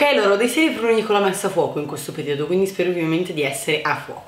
allora ho dei seri problemi con la messa a fuoco in questo periodo, quindi spero vivamente di essere a fuoco.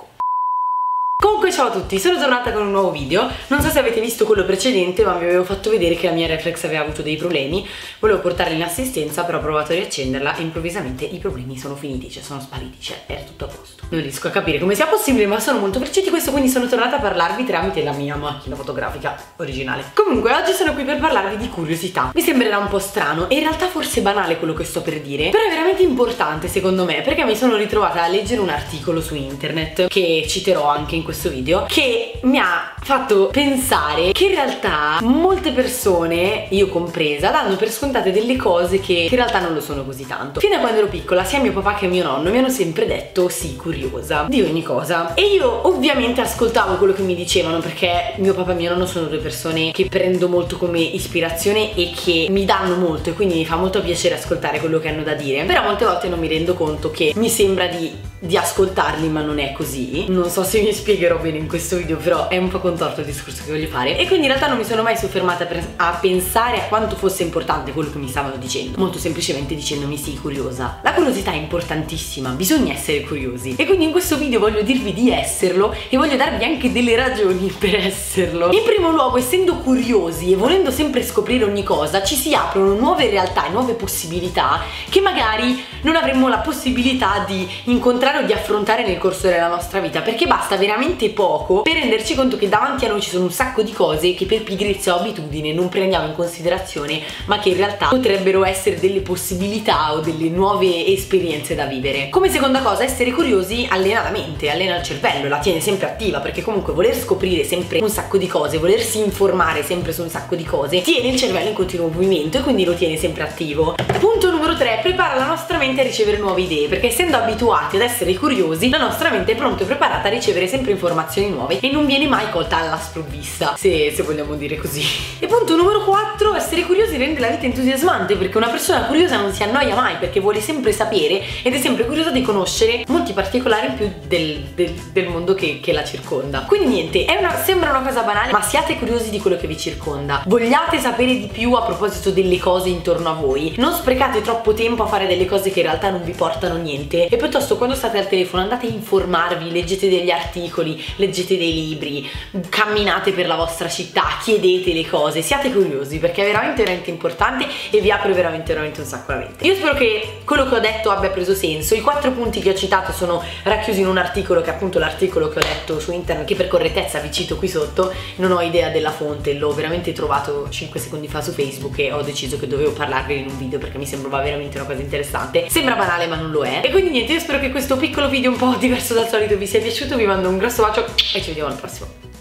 Comunque ciao a tutti, sono tornata con un nuovo video. Non so se avete visto quello precedente, ma vi avevo fatto vedere che la mia reflex aveva avuto dei problemi. Volevo portarla in assistenza, però ho provato a riaccenderla e improvvisamente i problemi sono finiti, cioè sono spariti, cioè era tutto a posto. Non riesco a capire come sia possibile, ma sono molto felice di questo, quindi sono tornata a parlarvi tramite la mia macchina fotografica originale. Comunque oggi sono qui per parlarvi di curiosità. Mi sembrerà un po' strano e in realtà forse banale quello che sto per dire, però è veramente importante secondo me, perché mi sono ritrovata a leggere un articolo su internet, che citerò anche in questo video, che mi ha fatto pensare che in realtà molte persone, io compresa, danno per scontate delle cose che in realtà non lo sono così tanto. Fino a quando ero piccola sia mio papà che mio nonno mi hanno sempre detto sì, curiosa di ogni cosa, e io ovviamente ascoltavo quello che mi dicevano, perché mio papà e mio nonno sono due persone che prendo molto come ispirazione e che mi danno molto, e quindi mi fa molto piacere ascoltare quello che hanno da dire. Però molte volte non mi rendo conto che mi sembra di ascoltarli, ma non è così. Non so se mi spiegherò bene in questo video, però è un po' contorto il discorso che voglio fare, e quindi in realtà non mi sono mai soffermata a pensare a quanto fosse importante quello che mi stavano dicendo, molto semplicemente dicendomi sì, curiosa. La curiosità è importantissima, bisogna essere curiosi, e quindi in questo video voglio dirvi di esserlo e voglio darvi anche delle ragioni per esserlo. In primo luogo, essendo curiosi e volendo sempre scoprire ogni cosa, ci si aprono nuove realtà e nuove possibilità che magari non avremmo la possibilità di incontrare o di affrontare nel corso della nostra vita, perché basta veramente poco per renderci conto che davanti a noi ci sono un sacco di cose che per pigrizia o abitudine non prendiamo in considerazione, ma che in realtà potrebbero essere delle possibilità o delle nuove esperienze da vivere. Come seconda cosa, essere curiosi allena la mente, allena il cervello, la tiene sempre attiva, perché comunque voler scoprire sempre un sacco di cose, volersi informare sempre su un sacco di cose, tiene il cervello in continuo movimento e quindi lo tiene sempre attivo. Punto numero 3, prepara la nostra mente a ricevere nuove idee, perché essendo abituati ad essere curiosi, la nostra mente è pronta e preparata a ricevere sempre informazioni nuove e non viene mai colta alla sprovvista, se vogliamo dire così. E punto numero 4, essere curiosi rende la vita entusiasmante, perché una persona curiosa non si annoia mai, perché vuole sempre sapere ed è sempre curiosa di conoscere molti particolari in più del mondo che la circonda. Quindi niente, sembra una cosa banale, ma siate curiosi di quello che vi circonda, vogliate sapere di più a proposito delle cose intorno a voi, non sprecate troppo tempo a fare delle cose che in realtà non vi portano niente, e piuttosto quando state al telefono andate a informarvi, leggete degli articoli, leggete dei libri, camminate per la vostra città, chiedete le cose, siate curiosi, perché è veramente importante e vi apre veramente un sacco la mente. Io spero che quello che ho detto abbia preso senso. I 4 punti che ho citato sono racchiusi in un articolo, che è appunto l'articolo che ho letto su internet, che per correttezza vi cito qui sotto. Non ho idea della fonte, l'ho veramente trovato 5 secondi fa su Facebook e ho deciso che dovevo parlarvi in un video perché mi sembrava veramente una cosa interessante. Sembra banale ma non lo è, e quindi niente, io spero che questo piccolo video un po' diverso dal solito vi sia piaciuto, vi mando un grosso bacio e ci vediamo al prossimo.